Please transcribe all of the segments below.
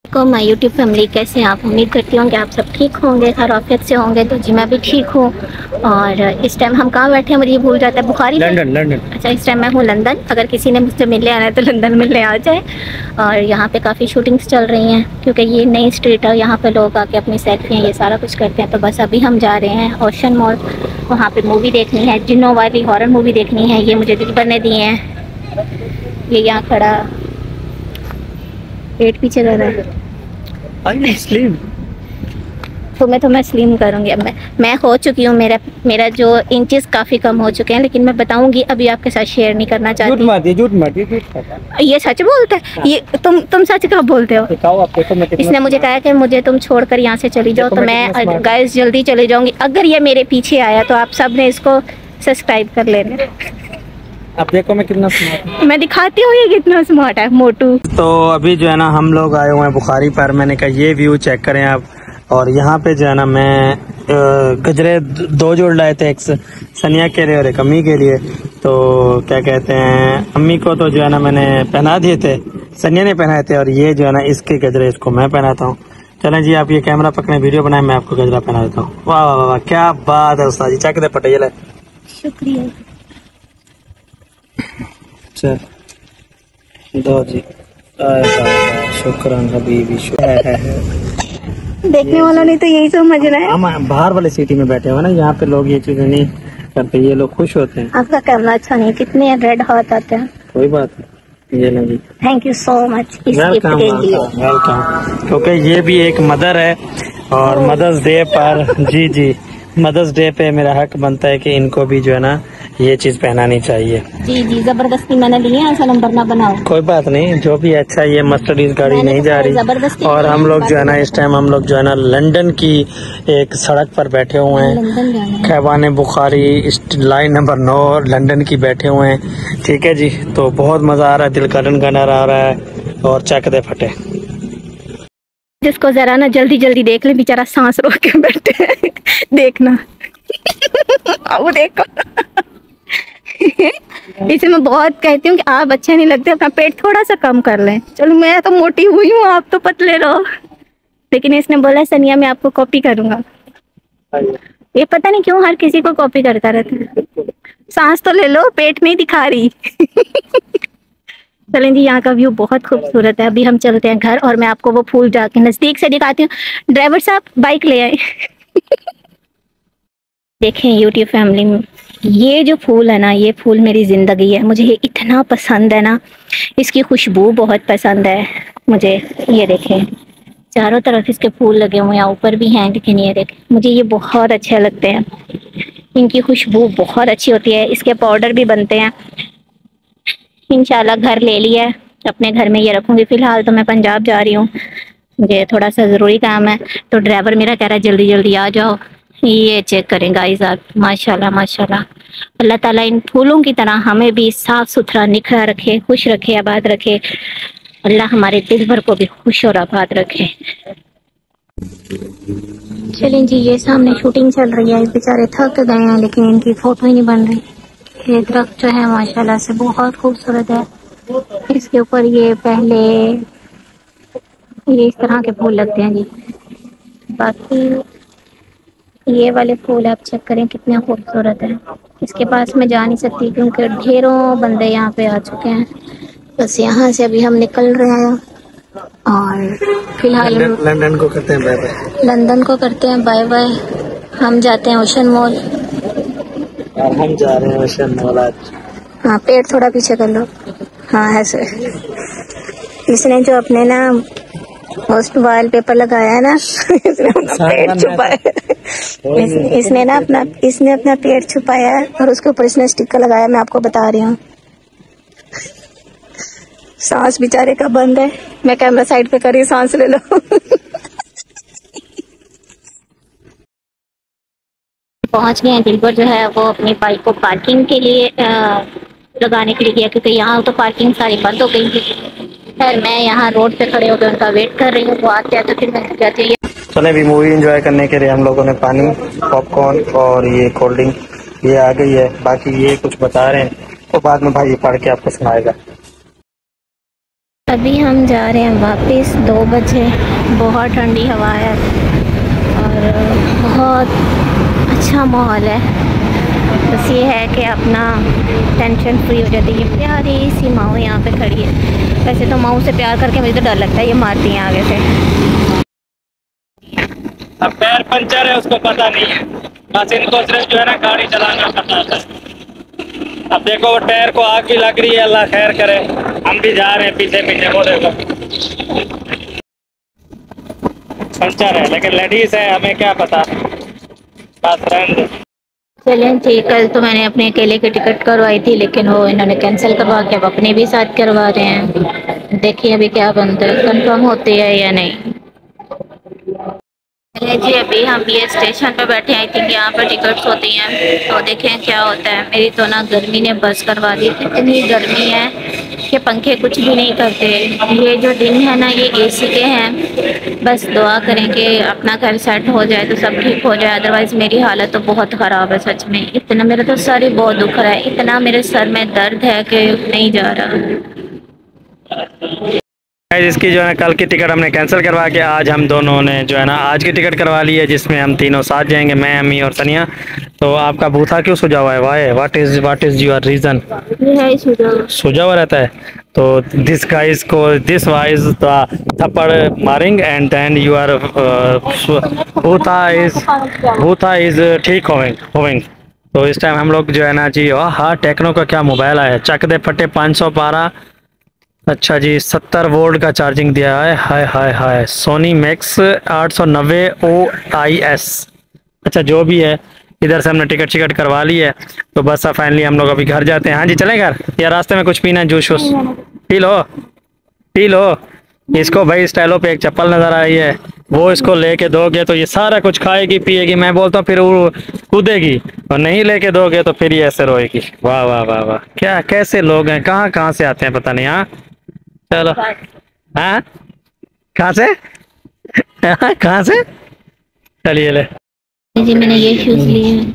کو my YouTube family कैसे हैं आप। उम्मीद करती हूँ कि आप सब ठीक होंगे, खैरियत से होंगे। तो जी मैं भी ठीक हूँ। और इस टाइम हम कहाँ बैठे हैं मुझे ये भूल जाता है। बुखारी, लंदन। अच्छा, इस टाइम मैं हूँ लंदन। अगर किसी ने मुझसे मिलने आना है तो लंदन मिलने आ जाए। और यहाँ पे काफ़ी शूटिंग्स चल रही हैं क्योंकि ये नई स्ट्रीट है। यहाँ पे लोग आके अपनी सेल्फियाँ ये सारा कुछ करते हैं। तो बस अभी हम जा रहे हैं ओशन मॉल, वहाँ पे मूवी देखनी है, जिन्नों वाली हॉरर मूवी देखनी है। ये मुझे दिल ने दिए हैं। ये यहाँ खड़ा पेट पीछे कर रहा है। स्लिम तो मैं स्लिम करूँगी। अब मैं हो चुकी हूँ। मेरा जो इंचेस काफ़ी कम हो चुके हैं, लेकिन मैं बताऊँगी अभी आपके साथ शेयर नहीं करना चाहती। झूठ मत ये सच बोलता है। ये तुम सच कब बोलते हो? इसने मुझे कहा कि मुझे तुम छोड़कर यहाँ से चली जाओ, तो मैं गाइस जल्दी चली जाऊँगी। अगर ये मेरे पीछे आया तो आप सब ने इसको सब्सक्राइब कर लेना। अब देखो मैं कितना स्मार्ट हूँ। मैं दिखाती हूँ ये कितना स्मार्ट है मोटू। तो अभी जो है ना हम लोग आए हुए हैं बुखारी पर। मैंने कहा ये व्यू चेक करें आप। और यहाँ पे जो है ना मैं गजरे 2 जोड़ लाए थे, एक सनिया के लिए और एक अम्मी के लिए। तो क्या कहते हैं, अम्मी को तो जो है ना मैंने पहना दिए थे, सनिया ने पहनाए थे। और ये जो है ना इसके गजरे इसको मैं पहनाता हूँ। चलें जी, आप ये कैमरा पकड़े, वीडियो बनाए, मैं आपको गजरा पहना देता हूँ। वाह वाह वाह, क्या बात है उस्ताद जी, चक दे पटे ले। शुक्रिया। चल दो जी, शुक्रान हबीबी। देखने वालों ने तो यही समझ रहा है। हम बाहर वाले सिटी में बैठे हुए ना, यहाँ पे लोग ये चीजें नहीं करते, ये लोग खुश होते हैं। आपका कैमरा अच्छा नहीं, कितने रेड हाथ आते हैं। कोई बात नहीं, ये नहीं। थैंक यू सो मच इस गिफ्ट के लिए। वेलकम। क्योंकि ये भी एक मदर है और मदर्स डे पर जी मदर्स डे पे मेरा हक बनता है कि इनको भी जो है ना ये चीज पहनानी चाहिए। जी जबरदस्ती मैंने लिए हैं, ऐसा नंबर ना बनाओ। कोई बात नहीं, जो भी अच्छा, ये मर्सिडीज गाड़ी नहीं जा रही। और हम लोग जो है ना इस टाइम हम लोग जो है ना लंदन की एक सड़क पर बैठे हुए हैं, खैबान बुखारी लाइन नंबर 9 लंदन की बैठे हुए हैं। ठीक है जी, तो बहुत मजा आ रहा है, दिल का गनर आ रहा है और चक दे फटे। जिसको जरा ना जल्दी जल्दी देख ले, बेचारा सांस रोक के बैठे हैं। देखना वो देखो। इसे मैं बहुत कहती हूँ कि आप अच्छे नहीं लगते, अपना पेट थोड़ा सा कम कर लें। चलो मैं तो मोटी हुई हूँ, आप तो पतले रहो। लेकिन इसने बोला सनिया मैं आपको कॉपी करूंगा। ये पता नहीं क्यों हर किसी को कॉपी करता रहता है। सांस तो ले लो, पेट नहीं दिखा रही। चलें जी, यहाँ का व्यू बहुत खूबसूरत है। अभी हम चलते हैं घर और मैं आपको वो फूल जाके नजदीक से दिखाती हूँ। ड्राइवर साहब बाइक ले आए। देखें यूट्यूब फैमिली में, ये जो फूल है ना, ये फूल मेरी ज़िंदगी है। मुझे ये इतना पसंद है ना, इसकी खुशबू बहुत पसंद है मुझे। ये देखें चारों तरफ इसके फूल लगे हुए हैं, ऊपर भी हैं, लेकिन ये देखें मुझे ये बहुत अच्छे लगते हैं। इनकी खुशबू बहुत अच्छी होती है। इसके पाउडर भी बनते हैं। इंशाल्लाह घर ले लिया है, अपने घर में ये रखूँगी। फ़िलहाल तो मैं पंजाब जा रही हूँ, मुझे थोड़ा सा ज़रूरी काम है। तो ड्राइवर मेरा कह रहा है जल्दी जल्दी आ जाओ। ये चेक करें गाइस आप, माशाल्लाह माशाल्लाह। अल्लाह ताला इन फूलों की तरह हमें भी साफ सुथरा निखरा रखे, खुश रखे, आबाद रखे। अल्लाह हमारे दिल भर को भी खुश और आबाद रखे। चलें जी, ये सामने शूटिंग चल रही है। बेचारे थक गए हैं लेकिन इनकी फोटो ही नहीं बन रही। ये दरख्त जो है माशाल्लाह से बहुत खूबसूरत है। इसके ऊपर ये पहले ये इस तरह के फूल लगते हैं जी। बाकी ये वाले फूल आप चेक करें कितने खूबसूरत है। इसके पास मैं जा नहीं सकती क्योंकि ढेरों बंदे यहाँ पे आ चुके हैं। बस यहाँ से अभी हम निकल रहे हैं और फिलहाल लंदन को करते हैं बाय बाय। लंदन को करते हैं बाय बाय। हम जाते हैं ओशन मॉल और हम जा रहे हैं ओशन मॉल आज। हाँ, पेट थोड़ा पीछे कर लो। हाँ ऐसे। इसने जो अपने ना उस वाल पेपर लगाया है ना, इसने अपना पेट छुपाया। इसने अपना पेट छुपाया है और उसके ऊपर इसने स्टिकर लगाया। मैं आपको बता रही हूँ। सांस बेचारे का बंद है। मैं कैमरा साइड पे कर रही हूँ, सांस ले लो। पहुंच गए हैं। दिलबर जो है वो अपनी बाइक को पार्किंग के लिए लगाने के लिए गया, क्योंकि यहाँ तो पार्किंग सारी बंद हो गई थी। खैर मैं यहाँ रोड पे खड़े होकर उनका वेट कर रही हूँ। वो आते हैं तो फिर मैं जाती हूँ। चले भी मूवी एंजॉय करने के लिए हम लोगों ने पानी, पॉपकॉर्न और ये कोल्ड ड्रिंक ये आ गई है। बाकी ये कुछ बता रहे हैं तो बाद में भाई ये पढ़ के आपको सुनाएगा। ابھی ہم جا رہے ہیں واپس، 2 بجے، بہت ٹھنڈی ہوا ہے اور بہت اچھا ماحول ہے. بس یہ ہے کہ اپنا ٹینشن فری ہو جاتی ہے. پیاری سی ماؤ یہاں پہ کھڑی ہے. ویسے تو ماؤ سے پیار کر کے مجھے تو ڈر لگتا ہے، یہ مارتی ہیں آگے سے. اب پیر پنچر ہے اس کو پتہ نہیں ہے، بس ان کو صرف جو ہے نا گاڑی چلانا پتہ ہوتا ہے. اب دیکھو وہ ٹائر کو آگ بھی لگ رہی ہے، اللہ خیر کرے. ہم بھی جا رہے ہیں پیچھے پیچھے، وہ دیکھو پنچر ہے لیکن لیڈیز ہے، ہمیں کیا پتا. بس فرینڈ چلیں ٹھیک. کل تو میں نے اپنے اکیلے کی ٹکٹ کروائی تھی لیکن وہ انہوں نے کینسل کروا کے اب اپنے بھی ساتھ کروا رہے ہیں. دیکھیے ابھی کیا بنتا ہے، کنفرم ہوتی ہے یا نہیں. جی ابھی ہم یہ اسٹیشن پہ بیٹھے ہیں. آئی تھنک یہاں پر ٹکٹس ہوتی ہیں تو دیکھیں کیا ہوتا ہے. میری تو نا گرمی نے بس کروا دی. اتنی گرمی ہے کہ پنکھے کچھ بھی نہیں کرتے. یہ جو دن ہے نا یہ اے سی کے ہیں. بس دعا کریں کہ اپنا گھر سیٹ ہو جائے تو سب ٹھیک ہو جائے، ادروائز میری حالت تو بہت خراب ہے سچ میں. اتنا میرا تو سر ہی بہت دکھ رہا ہے، اتنا میرے سر میں درد ہے کہ نہیں جا رہا. اس کی جو ہے کل کی ٹکٹ ہم نے کینسل کروا کے آج ہم دونوں نے جو ہے نا آج کی ٹکٹ کروا لی ہے، جس میں ہم تینوں ساتھ جائیں گے، میں، امی اور ثنیہ. تو آپ کا بوتھا کیوں سجا ہوا ہے؟ Why what is your reason? سجا ہوا رہتا ہے تو دس گائز کو دس وائز تھپڑ مارنگ اینڈ دین یو آر بوتھا از ٹھیک ہوئنگ. تو اس ٹائم ہم لوگ جو ہے نا جی ہاں ٹیکنو کا کیا موبائل آیا ہے، چک دے پھٹے 512. اچھا جی 70 وولٹ کا چارجنگ دیا ہے. Hi hi hi. Sony max 890 OIS. اچھا جو بھی ہے، ادھر سے ہم نے ٹکٹ شکٹ کروا لی ہے تو بس اب فائنلی ہم لوگ ابھی گھر جاتے ہیں. ہاں جی چلیں گھر یا راستے میں کچھ پینا ہے؟ جوس ووس پی لو پی لو. اس کو بھائی اسٹائلوں پہ ایک چپل نظر آئی ہے، وہ اس کو لے کے دو گے تو یہ سارا کچھ کھائے گی پیے گی. میں بولتا ہوں پھر وہ کودے گی، اور نہیں لے کے دو گے تو پھر یہ ایسے روئے گی. واہ واہ واہ واہ، کیا کیسے لوگ ہیں، کہاں کہاں سے آتے ہیں پتہ نہیں. ہاں چلو. ہاں کہاں سے کہاں سے؟ چلیے لے جی میں نے یہ شوز لیے ہیں.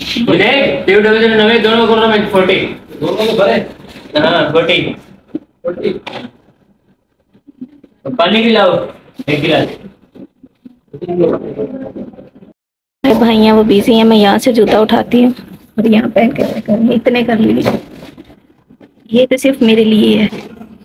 پانی بھی لاؤ ایک گلاس. میرے بھائی ہیں وہ بیزی ہیں، میں یہاں سے جوتا اٹھاتی ہوں اور یہاں پہن کے اتنے کر لیے. یہ تو صرف میرے لیے ہے،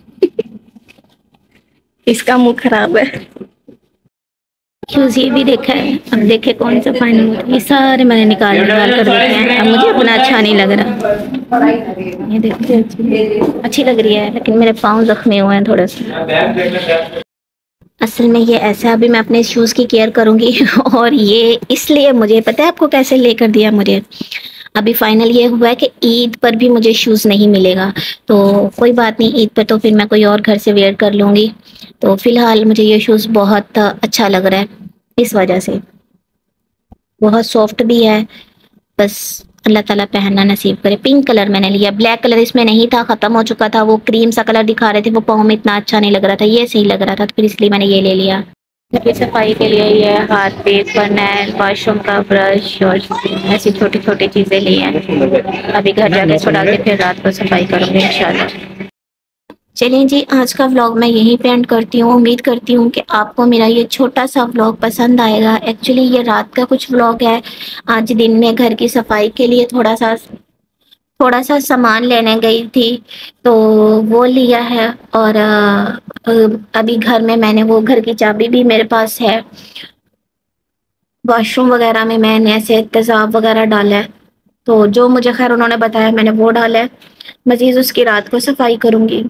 اس کا منہ خراب ہے. شوز یہ بھی دیکھا ہے، اب دیکھے کون سا فائنل ہوتا ہے. یہ سارے میں نے نکال کر دیکھے ہیں، اب مجھے اپنا اچھا نہیں لگ رہا. یہ دیکھتے اچھی لگ رہی ہے لیکن میرے پاؤں زخمی ہوئے ہیں تھوڑے سے. اصل میں یہ ایسا ابھی میں اپنے شوز کی کیئر کروں گی اور یہ اس لیے مجھے پتہ ہے آپ کو کیسے لے کر دیا مجھے. ابھی فائنل یہ ہوا ہے کہ عید پر بھی مجھے شوز نہیں ملے گا تو کوئی بات نہیں، عید پر تو پھر میں کوئی اور گھر سے ویئر کر لوں گی. تو فی الحال مجھے یہ شوز بہت اچھا لگ رہا ہے، اس وجہ سے بہت سافٹ بھی ہے. بس اللہ تعالیٰ پہننا نصیب کرے. پنک کلر میں نے لیا، بلیک کلر اس میں نہیں تھا، ختم ہو چکا تھا. وہ کریم سا کلر دکھا رہے تھے، وہ پاؤں میں اتنا اچھا نہیں لگ رہا تھا، یہ صحیح لگ رہا تھا تو پھر اس لیے میں نے یہ لے لیا. صفائی کے لیے یہ ہاتھ پہ فرنیل، واش روم کا برش اور ایسی چھوٹی چھوٹی چیزیں لی ہیں. ابھی گھر جا کے اس کو ڈال کے پھر رات کو صفائی کروں گی انشاءاللہ. چلیں جی آج کا ولاگ میں یہیں پہ اینڈ کرتی ہوں. امید کرتی ہوں کہ آپ کو میرا یہ چھوٹا سا ولاگ پسند آئے گا. ایکچولی یہ رات کا کچھ ولاگ ہے. آج دن میں گھر کی صفائی کے لیے تھوڑا سا سامان لینے گئی تھی تو وہ لیا ہے. اور ابھی گھر میں نے وہ گھر کی چابی بھی میرے پاس ہے. واش روم وغیرہ میں نے ایسے تیزاب وغیرہ ڈالا ہے تو جو مجھے خیر انہوں نے بتایا میں نے وہ ڈالا ہے. مزید اس کی رات کو صفائی کروں گی.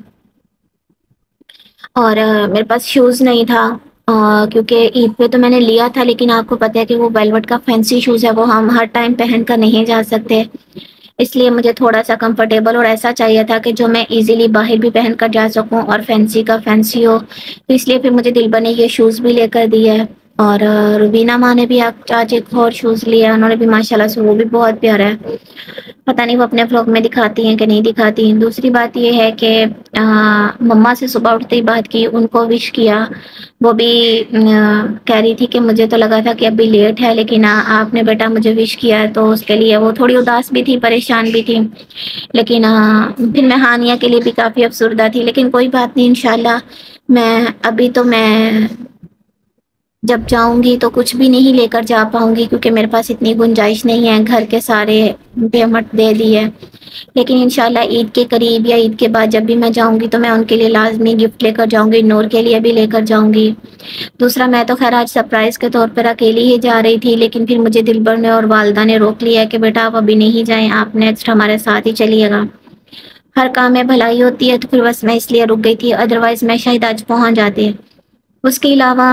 اور میرے پاس شوز نہیں تھا کیونکہ عید پہ تو میں نے لیا تھا، لیکن آپ کو پتہ ہے کہ وہ ویلوٹ کا فینسی شوز ہے، وہ ہم ہر ٹائم پہن کر نہیں جا سکتے. اس لیے مجھے تھوڑا سا کمفرٹیبل اور ایسا چاہیے تھا کہ جو میں ایزیلی باہر بھی پہن کر جا سکوں اور فینسی کا فینسی ہو. تو اس لیے پھر مجھے دلبا نے یہ شوز بھی لے کر دی ہے اور روبینہ ماں نے بھی آج ایک اور شوز لیا، انہوں نے بھی ماشاءاللہ سے وہ بھی بہت پیارا ہے، پتہ نہیں وہ اپنے بلاگ میں دکھاتی ہیں کہ نہیں دکھاتی ہیں۔ دوسری بات یہ ہے کہ مما سے صبح اٹھتے ہی بات کی، ان کو وش کیا، وہ بھی کہہ رہی تھی کہ مجھے تو لگا تھا کہ ابھی لیٹ ہے، لیکن آپ نے بیٹا مجھے وش کیا ہے تو اس کے لیے وہ تھوڑی اداس بھی تھی، پریشان بھی تھی، لیکن پھر میں ہانیہ کے لیے بھی کافی افسردہ تھی، لیکن کوئی بات نہیں، انشاءاللہ میں ابھی تو میں جب جاؤں گی تو کچھ بھی نہیں لے کر جا پاؤں گی، کیونکہ میرے پاس اتنی گنجائش نہیں ہے، گھر کے سارے پیمنٹ دے دی ہے، لیکن انشاءاللہ عید کے قریب یا عید کے بعد جب بھی میں جاؤں گی تو میں ان کے لیے لازمی گفٹ لے کر جاؤں گی، نور کے لیے بھی لے کر جاؤں گی۔ دوسرا میں تو خیر آج سرپرائز کے طور پر اکیلی ہی جا رہی تھی، لیکن پھر مجھے دلبر نے اور والدہ نے روک لیا کہ بیٹا آپ ابھی نہیں جائیں، آپ نیکسٹ ہمارے ساتھ ہی چلیے گا، ہر کام میں بھلائی ہوتی ہے، تو پھر بس میں اس لیے رک گئی تھی، ادروائز میں شاید آج پہنچ جاتی۔ اس کے علاوہ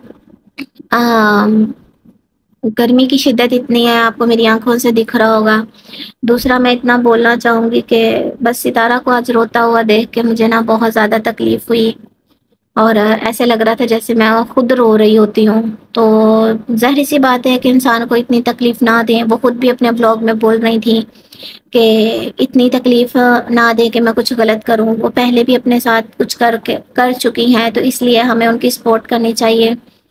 گرمی کی شدت اتنی ہے، آپ کو میری آنکھوں سے دکھ رہا ہوگا۔ دوسرا میں اتنا بولنا چاہوں گی کہ بس ستارہ کو آج روتا ہوا دیکھ کے مجھے نا بہت زیادہ تکلیف ہوئی، اور ایسے لگ رہا تھا جیسے میں خود رو رہی ہوتی ہوں، تو ظاہر سی بات ہے کہ انسان کو اتنی تکلیف نہ دیں، وہ خود بھی اپنے بلاگ میں بول رہی تھی کہ اتنی تکلیف نہ دے کہ میں کچھ غلط کروں، وہ پہلے بھی اپنے ساتھ کچھ کر چکی ہیں، تو اس لیے ہمیں ان کی سپورٹ کرنی چاہیے۔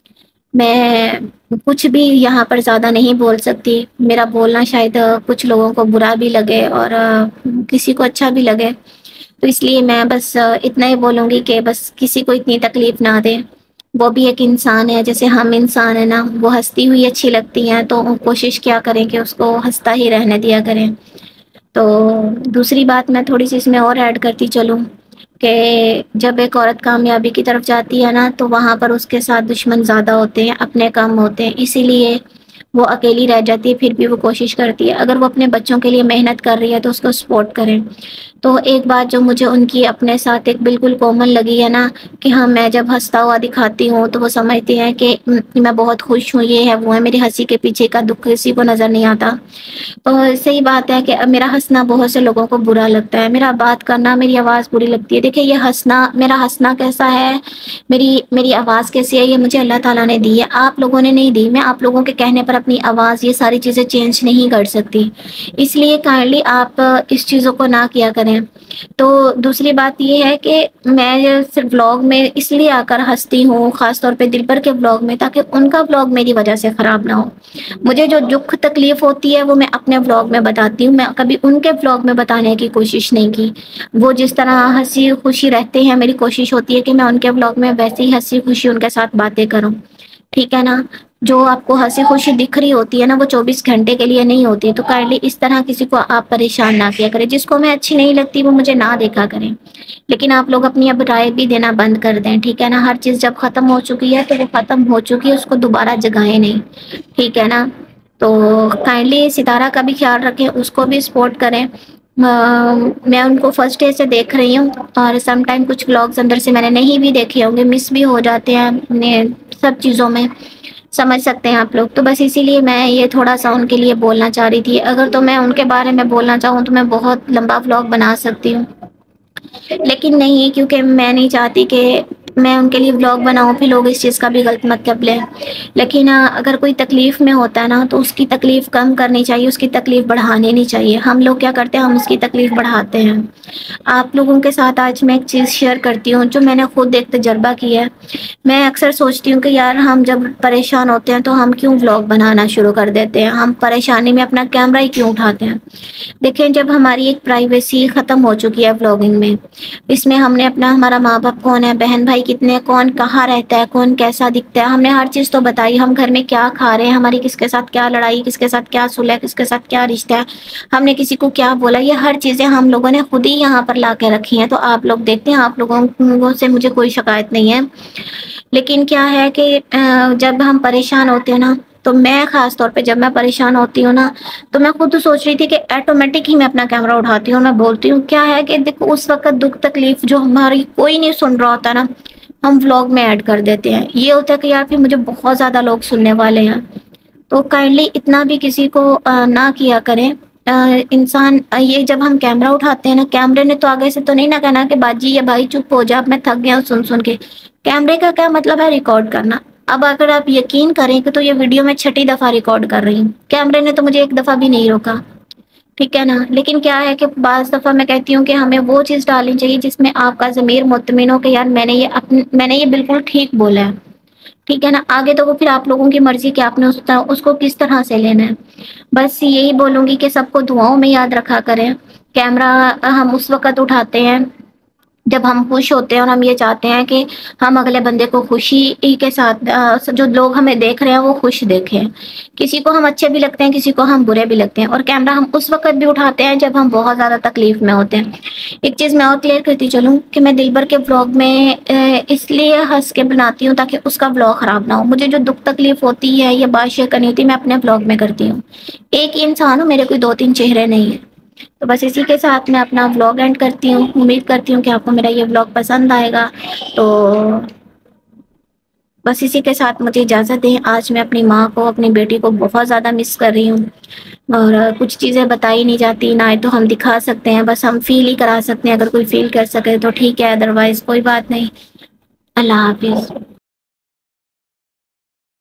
میں کچھ بھی یہاں پر زیادہ نہیں بول سکتی، میرا بولنا شاید کچھ لوگوں کو برا بھی لگے اور کسی کو اچھا بھی لگے، تو اس لیے میں بس اتنا ہی بولوں گی کہ بس کسی کو اتنی تکلیف نہ دیں، وہ بھی ایک انسان ہے جیسے ہم انسان ہیں نا، وہ ہنستی ہوئی اچھی لگتی ہیں تو کوشش کیا کریں کہ اس کو ہنستا ہی رہنے دیا کریں۔ تو دوسری بات میں تھوڑی سی اس میں اور ایڈ کرتی چلوں کہ جب ایک عورت کامیابی کی طرف جاتی ہے نا تو وہاں پر اس کے ساتھ دشمن زیادہ ہوتے ہیں، اپنے کم ہوتے ہیں، اسی لیے وہ اکیلی رہ جاتی ہے، پھر بھی وہ کوشش کرتی ہے، اگر وہ اپنے بچوں کے لیے محنت کر رہی ہے تو اس کو سپورٹ کریں۔ تو ایک بات جو مجھے ان کی اپنے ساتھ ایک بالکل کامن لگی ہے نا کہ ہاں میں جب ہنستا ہوا دکھاتی ہوں تو وہ سمجھتی ہیں کہ میں بہت خوش ہوں، یہ ہے وہ ہے، میری ہنسی کے پیچھے کا دکھ کسی کو نظر نہیں آتا۔ اور صحیح بات ہے کہ میرا ہنسنا بہت سے لوگوں کو برا لگتا ہے، میرا بات کرنا، میری آواز بری لگتی ہے، دیکھیں یہ ہنسنا، میرا ہنسنا کیسا ہے، میری آواز کیسی ہے، یہ مجھے اللہ تعالیٰ نے دی ہے، آپ لوگوں نے نہیں دی، میں آپ لوگوں کے کہنے پر اپنی آواز یہ ساری چیزیں چینج نہیں کر سکتی، اس لیے کائنڈلی آپ اس چیزوں کو نہ کیا کریں۔ تو دوسری بات یہ ہے کہ میں صرف ولاگ میں اس لیے آ کر ہنستی ہوں، خاص طور پہ دلبر کے ولاگ میں، تاکہ ان کا ولاگ میری وجہ سے خراب نہ ہو، مجھے جو دکھ تکلیف ہوتی ہے وہ میں اپنے ولاگ میں بتاتی ہوں، میں کبھی ان کے ولاگ میں بتانے کی کوشش نہیں کی، وہ جس طرح ہنسی خوشی رہتے ہیں میری کوشش ہوتی ہے کہ میں ان کے ولاگ میں ویسے ہی ہنسی خوشی ان کے ساتھ باتیں کروں، ٹھیک ہے نا۔ جو آپ کو ہنسی خوشی دکھ رہی ہوتی ہے نا وہ 24 گھنٹے کے لیے نہیں ہوتی، تو کائنڈلی اس طرح کسی کو آپ پریشان نہ کیا کریں، جس کو میں اچھی نہیں لگتی وہ مجھے نہ دیکھا کریں، لیکن آپ لوگ اپنی اب رائے بھی دینا بند کر دیں، ٹھیک ہے نا۔ ہر چیز جب ختم ہو چکی ہے تو وہ ختم ہو چکی ہے، اس کو دوبارہ جگائیں نہیں، ٹھیک ہے نا۔ تو کائنڈلی ستارہ کا بھی خیال رکھیں، اس کو بھی سپورٹ کریں، میں ان کو فرسٹ ڈے سے دیکھ رہی ہوں، اور سم ٹائم کچھ ولاگز اندر سے میں نے نہیں بھی دیکھے ہوں گے، مس بھی ہو جاتے ہیں اپنے سب چیزوں میں، سمجھ سکتے ہیں آپ لوگ، تو بس اسی لیے میں یہ تھوڑا سا ان کے لیے بولنا چاہ رہی تھی، اگر تو میں ان کے بارے میں بولنا چاہوں تو میں بہت لمبا ولاگ بنا سکتی ہوں، لیکن نہیں، کیونکہ میں نہیں چاہتی کہ میں ان کے لیے ولاگ بناؤں پھر لوگ اس چیز کا بھی غلط مطلب لیں، لیکن اگر کوئی تکلیف میں ہوتا ہے نا تو اس کی تکلیف کم کرنی چاہیے، اس کی تکلیف بڑھانی نہیں چاہیے، ہم لوگ کیا کرتے ہیں، ہم اس کی تکلیف بڑھاتے ہیں۔ آپ لوگوں کے ساتھ آج میں ایک چیز شیئر کرتی ہوں جو میں نے خود ایک تجربہ کیا ہے، میں اکثر سوچتی ہوں کہ یار ہم جب پریشان ہوتے ہیں تو ہم کیوں ولاگ بنانا شروع کر دیتے ہیں، ہم پریشانی میں اپنا کیمرہ ہی کیوں اٹھاتے ہیں۔ دیکھیں جب ہماری ایک پرائیویسی ختم ہو چکی ہے ولاگنگ میں، اس میں ہم نے ہمارا ماں باپ کون ہے، بہن بھائی کتنے، کون کہاں رہتا ہے، کون کیسا دکھتا ہے، ہم نے ہر چیز تو بتائی، ہم گھر میں کیا کھا رہے ہیں، ہماری کس کے ساتھ کیا لڑائی، کس کے ساتھ کیا صلح، کس کے ساتھ کیا رشتہ ہے، ہم نے کسی کو کیا بولا، یہ ہر چیزیں ہم لوگوں نے خود ہی یہاں پر لا کے رکھی ہیں، تو آپ لوگ دیکھتے ہیں، آپ لوگوں سے مجھے کوئی شکایت نہیں ہے، لیکن کیا ہے کہ جب ہم پریشان ہوتے ہیں نا، تو میں خاص طور پہ جب میں پریشان ہوتی ہوں نا تو میں خود سوچ رہی تھی کہ آٹومیٹک ہی میں اپنا کیمرہ اٹھاتی ہوں، میں بولتی ہوں، کیا ہے کہ دیکھو اس وقت دکھ تکلیف جو ہماری کوئی نہیں سن رہا ہوتا نا، ہم ولاگ میں ایڈ کر دیتے ہیں، یہ ہوتا ہے کہ یار پھر مجھے بہت زیادہ لوگ سننے والے ہیں، تو کائنڈلی اتنا بھی کسی کو نہ کیا کریں، انسان یہ جب ہم کیمرہ اٹھاتے ہیں نا، کیمرے نے تو آگے سے تو نہیں نہ کہنا کہ باجی یا بھائی چپ ہو جا، اب میں تھک گیا ہوں سن سن کے، کیمرے کا کیا مطلب ہے، ریکارڈ کرنا، اب اگر آپ یقین کریں کہ تو یہ ویڈیو میں 6 دفعہ ریکارڈ کر رہی ہوں، کیمرے نے تو مجھے ایک دفعہ بھی نہیں روکا، ٹھیک ہے نا. لیکن کیا ہے کہ بعض دفعہ میں کہتی ہوں کہ ہمیں وہ چیز ڈالنی چاہیے جس میں آپ کا ضمیر مطمئن ہو کہ یار میں نے یہ بالکل ٹھیک بولا ہے، ٹھیک ہے نا. آگے تو وہ پھر آپ لوگوں کی مرضی کہ آپ نے اس کو کس طرح سے لینا ہے. بس یہی بولوں گی کہ سب کو دعاؤں میں یاد رکھا کریں. کیمرہ ہم اس وقت اٹھاتے ہیں جب ہم خوش ہوتے ہیں اور ہم یہ چاہتے ہیں کہ ہم اگلے بندے کو خوشی کے ساتھ جو لوگ ہمیں دیکھ رہے ہیں وہ خوش دیکھیں. کسی کو ہم اچھے بھی لگتے ہیں، کسی کو ہم برے بھی لگتے ہیں. اور کیمرہ ہم اس وقت بھی اٹھاتے ہیں جب ہم بہت زیادہ تکلیف میں ہوتے ہیں. ایک چیز میں اور کلیئر کرتی چلوں کہ میں دلبر کے بلاگ میں اس لیے ہنس کے بناتی ہوں تاکہ اس کا بلاگ خراب نہ ہو. مجھے جو دکھ تکلیف ہوتی ہے یا بات شیئر کرنی ہوتی ہے میں اپنے بلاگ میں کرتی ہوں. ایک ہی انسان ہوں، میرے کوئی 2-3 چہرے نہیں ہیں. تو بس اسی کے ساتھ میں اپنا ولاگ اینڈ کرتی ہوں. امید کرتی ہوں کہ آپ کو میرا یہ ولاگ پسند آئے گا. تو بس اسی کے ساتھ مجھے اجازت دیں. آج میں اپنی ماں کو، اپنی بیٹی کو بہت زیادہ مس کر رہی ہوں، اور کچھ چیزیں بتائی نہیں جاتی، نہ تو ہم دکھا سکتے ہیں، بس ہم فیل ہی کرا سکتے ہیں. اگر کوئی فیل کر سکے تو ٹھیک ہے، ادروائز کوئی بات نہیں. اللہ حافظ.